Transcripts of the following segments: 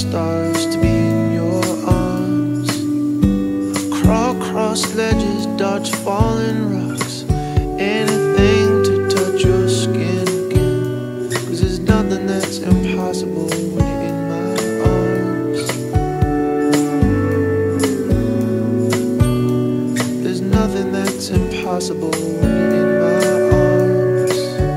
stars to be in your arms. Crawl across ledges, dodge falling rocks, anything to touch your skin again. 'Cause there's nothing that's impossible when you're in my arms. There's nothing that's impossible when you're in my arms.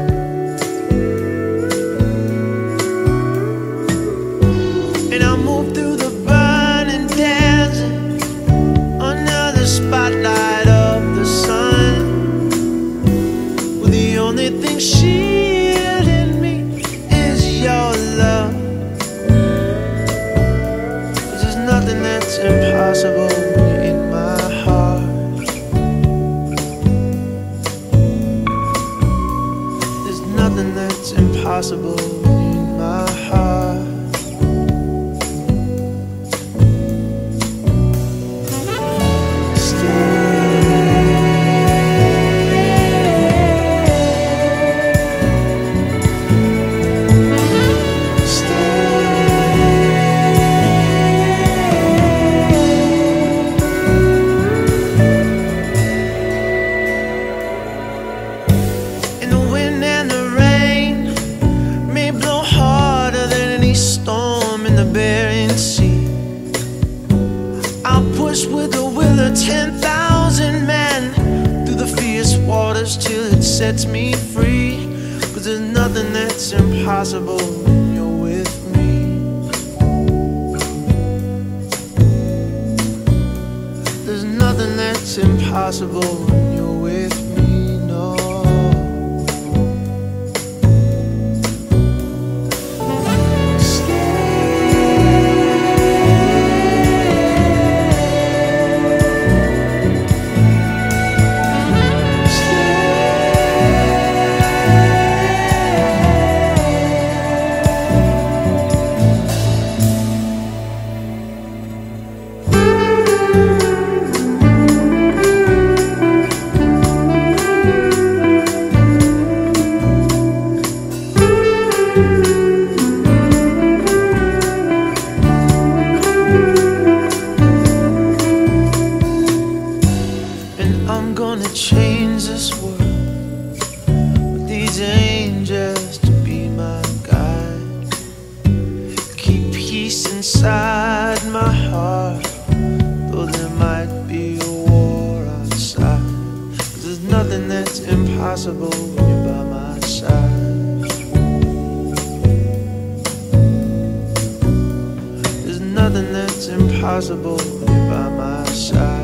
And I'll move through the burning desert under the spotlight of the sun, with the only thing shielding me is your love. 'Cause there's nothing that's impossible when you're in my heart. There's nothing that's impossible when you're in my heart. I'll push with the will of 10,000 men through the fierce waters till it sets me free. 'Cause there's nothing that's impossible when you're with me. There's nothing that's impossible when you're with me, no. I'm gonna change this world with these angels to be my guide. Keep peace inside my heart, though there might be a war outside. 'Cause there's nothing that's impossible when you're by my side. There's nothing that's impossible when you're by my side.